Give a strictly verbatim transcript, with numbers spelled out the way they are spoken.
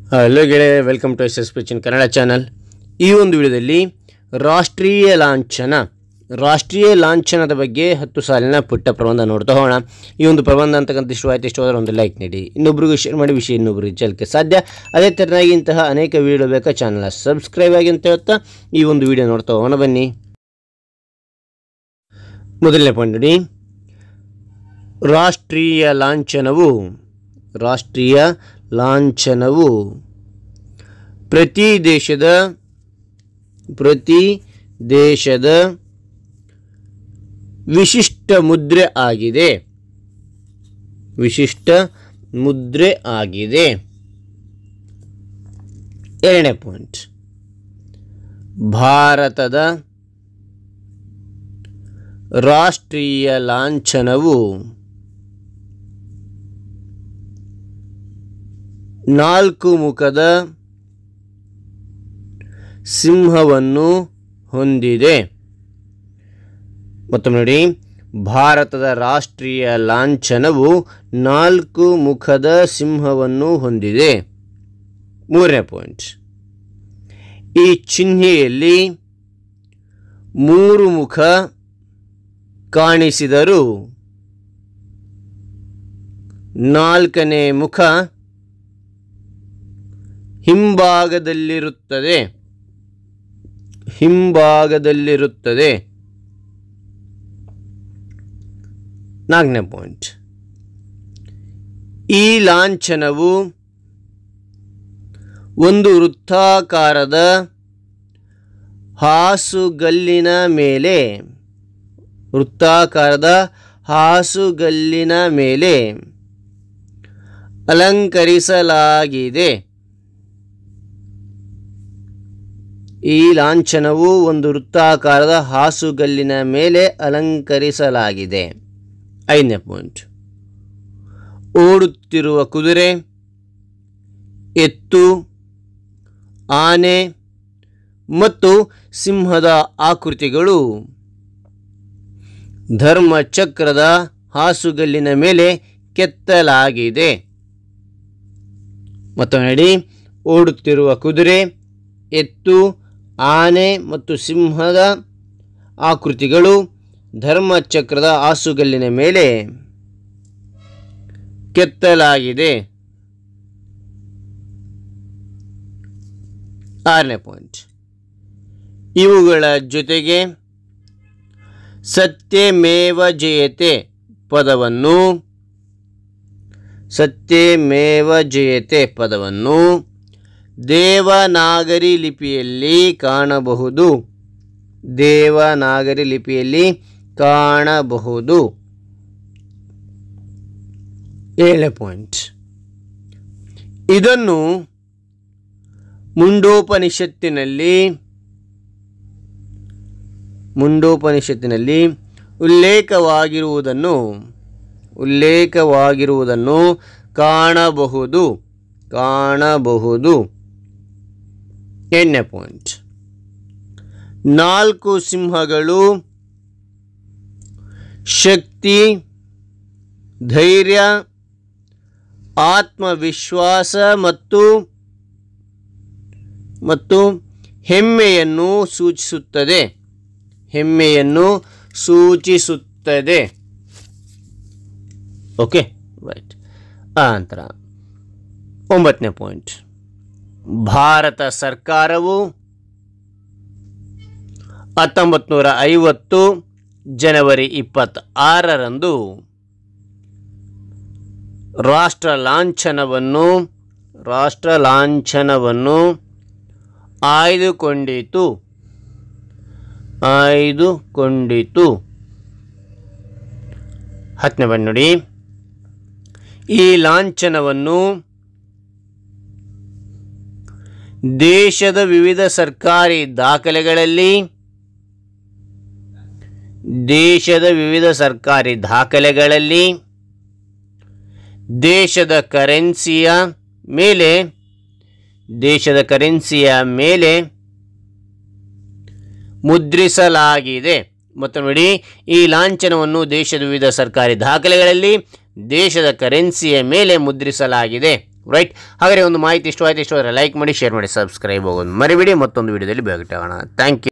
Hello ಗೆಳೆಯ, welcome to S S P in Kannada channel. ಈ ಒಂದು ವಿಡಿಯೋದಲ್ಲಿ ರಾಷ್ಟ್ರೀಯ ಲಾಂಛನ ರಾಷ್ಟ್ರೀಯ ಲಾಂಛನದ ಬಗ್ಗೆ ಹತ್ತು ಸಾಲಿನ ಪುಟ್ಟ ಪ್ರಬಂಧ ನೋಡ್ತಾ ಹೋಗೋಣ. ಈ ಒಂದು ಪ್ರಬಂಧ ಅಂತಕ್ಕಂಥ ಇಷ್ಟವಾಯಿತು ಇಷ್ಟವಾದರೆ ಒಂದು ಲೈಕ್ ನೀಡಿ, ಇನ್ನೊಬ್ರಿಗೂ ಶೇರ್ ಮಾಡಿ, ವಿಷಯ ಇನ್ನೊಬ್ರಿಗೆ ಚಲಕ್ಕೆ ಸಾಧ್ಯ. ಅದೇ ಥರನಾಗಿ ಇಂತಹ ಅನೇಕ ವಿಡಿಯೋ ಬೇಕಾ ಚಾನಲ್ನ ಸಬ್ಸ್ಕ್ರೈಬ್ ಆಗಿ ಅಂತ ಹೇಳ್ತಾ ಈ ಒಂದು ವಿಡಿಯೋ ನೋಡ್ತಾ ಹೋಗೋಣ ಬನ್ನಿ. ಮೊದಲನೇ ಪಾಯಿಂಟ್ ನೋಡಿ, ರಾಷ್ಟ್ರೀಯ ಲಾಂಛನವು ರಾಷ್ಟ್ರೀಯ ಲಾಂಛನವು ಪ್ರತಿ ದೇಶದ ಪ್ರತಿ ದೇಶದ ವಿಶಿಷ್ಟ ಮುದ್ರೆ ಆಗಿದೆ ವಿಶಿಷ್ಟ ಮುದ್ರೆ ಆಗಿದೆ ಎರಡನೇ ಪಾಯಿಂಟ್, ಭಾರತದ ರಾಷ್ಟ್ರೀಯ ಲಾಂಛನವು ನಾಲ್ಕು ಮುಖದ ಸಿಂಹವನ್ನು ಹೊಂದಿದೆ. ಮತ್ತೊಮ್ಮೆ ನೋಡಿ, ಭಾರತದ ರಾಷ್ಟ್ರೀಯ ಲಾಂಛನವು ನಾಲ್ಕು ಮುಖದ ಸಿಂಹವನ್ನು ಹೊಂದಿದೆ. ಮೂರನೇ ಪಾಯಿಂಟ್, ಈ ಚಿಹ್ನೆಯಲ್ಲಿ ಮೂರು ಮುಖ ಕಾಣಿಸಿದರೂ ನಾಲ್ಕನೇ ಮುಖ ಹಿಂಭಾಗದಲ್ಲಿರುತ್ತದೆ ಹಿಂಭಾಗದಲ್ಲಿರುತ್ತದೆ ನಾಲ್ಕನೇ ಪಾಯಿಂಟ್, ಈ ಲಾಂಛನವು ಒಂದು ವೃತ್ತಾಕಾರದ ಹಾಸುಗಲ್ಲಿನ ಮೇಲೆ ವೃತ್ತಾಕಾರದ ಹಾಸುಗಲ್ಲಿನ ಮೇಲೆ ಅಲಂಕರಿಸಲಾಗಿದೆ. ಈ ಲಾಂಛನವು ಒಂದು ವೃತ್ತಾಕಾರದ ಹಾಸುಗಲ್ಲಿನ ಮೇಲೆ ಅಲಂಕರಿಸಲಾಗಿದೆ. ಐದನೇ ಪಾಯಿಂಟ್, ಓಡುತ್ತಿರುವ ಕುದುರೆ, ಎತ್ತು, ಆನೆ ಮತ್ತು ಸಿಂಹದ ಆಕೃತಿಗಳು ಧರ್ಮಚಕ್ರದ ಹಾಸುಗಲ್ಲಿನ ಮೇಲೆ ಕೆತ್ತಲಾಗಿದೆ. ಮತ್ತೊಮ್ಮೆ ನೋಡಿ, ಓಡುತ್ತಿರುವ ಕುದುರೆ, ಎತ್ತು, ಆನೆ ಮತ್ತು ಸಿಂಹದ ಆಕೃತಿಗಳು ಧರ್ಮಚಕ್ರದ ಹಾಸುಗಲ್ಲಿನ ಮೇಲೆ ಕೆತ್ತಲಾಗಿದೆ. ಆರನೇ ಪಾಯಿಂಟ್, ಇವುಗಳ ಜೊತೆಗೆ ಸತ್ಯಮೇವ ಜಯತೆ ಪದವನ್ನು ಸತ್ಯಮೇವ ಜಯತೆ ಪದವನ್ನು ದೇವನಾಗರಿ ಲಿಪಿಯಲ್ಲಿ ಕಾಣಬಹುದು ದೇವನಾಗರಿ ಲಿಪಿಯಲ್ಲಿ ಕಾಣಬಹುದು. ಏಳನೇ ಪಾಯಿಂಟ್, ಇದನ್ನು ಮುಂಡೋಪನಿಷತ್ತಿನಲ್ಲಿ ಮುಂಡೋಪನಿಷತ್ತಿನಲ್ಲಿ ಉಲ್ಲೇಖವಾಗಿರುವುದನ್ನು ಉಲ್ಲೇಖವಾಗಿರುವುದನ್ನು ಕಾಣಬಹುದು ಕಾಣಬಹುದು ಎಂಟನೇ ಪಾಯಿಂಟ್, ನಾಲ್ಕು ಸಿಂಹಗಳು ಶಕ್ತಿ, ಧೈರ್ಯ, ಆತ್ಮವಿಶ್ವಾಸ ಮತ್ತು ಮತ್ತು ಹೆಮ್ಮೆಯನ್ನು ಸೂಚಿಸುತ್ತದೆ ಹೆಮ್ಮೆಯನ್ನು ಸೂಚಿಸುತ್ತದೆ ಓಕೆ ರೈಟ್. ಆ ನಂತರ ಒಂಬತ್ತನೇ ಪಾಯಿಂಟ್, ಭಾರತ ಸರ್ಕಾರವು ಹತ್ತೊಂಬತ್ತು ನೂರ ಐವತ್ತು ಜನವರಿ ಇಪ್ಪತ್ತಾರರಂದು ರಾಷ್ಟ್ರ ಲಾಂಛನವನ್ನು ರಾಷ್ಟ್ರ ಲಾಂಛನವನ್ನು ಆಯ್ದುಕೊಂಡಿತು ಆಯ್ದುಕೊಂಡಿತು ಹತ್ತನೇ ಪಾಯಿಂಟ್ ನೋಡಿ, ಈ ಲಾಂಛನವನ್ನು ದೇಶದ ವಿವಿಧ ಸರ್ಕಾರಿ ದಾಖಲೆಗಳಲ್ಲಿ ದೇಶದ ವಿವಿಧ ಸರ್ಕಾರಿ ದಾಖಲೆಗಳಲ್ಲಿ ದೇಶದ ಕರೆನ್ಸಿಯ ಮೇಲೆ ದೇಶದ ಕರೆನ್ಸಿಯ ಮೇಲೆ ಮುದ್ರಿಸಲಾಗಿದೆ. ಮತ್ತು ನೋಡಿ, ಈ ಲಾಂಛನವನ್ನು ದೇಶದ ವಿವಿಧ ಸರ್ಕಾರಿ ದಾಖಲೆಗಳಲ್ಲಿ ದೇಶದ ಕರೆನ್ಸಿಯ ಮೇಲೆ ಮುದ್ರಿಸಲಾಗಿದೆ. ರೈಟ್. ಹಾಗಾದರೆ ಒಂದು ಮಾಹಿತಿ ಇಷ್ಟವಾಯಿತು, ಇಷ್ಟವಾದರೆ ಲೈಕ್ ಮಾಡಿ, ಶೇರ್ ಮಾಡಿ, ಸಬ್ಸ್ಕ್ರೈಬ್ ಆಗೋದು ಮರಿಬೇಡಿ. ಮತ್ತೊಂದು ವಿಡಿಯೋದಲ್ಲಿ ಭೇಟಿಯಾಗೋಣ. Thank you.